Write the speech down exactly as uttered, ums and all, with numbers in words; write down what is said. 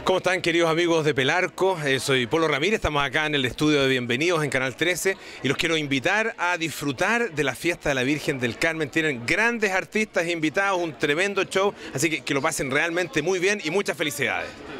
¿Cómo están, queridos amigos de Pelarco? Eh, soy Polo Ramírez, estamos acá en el estudio de Bienvenidos en Canal trece y los quiero invitar a disfrutar de la fiesta de la Virgen del Carmen. Tienen grandes artistas invitados, un tremendo show, así que que lo pasen realmente muy bien y muchas felicidades.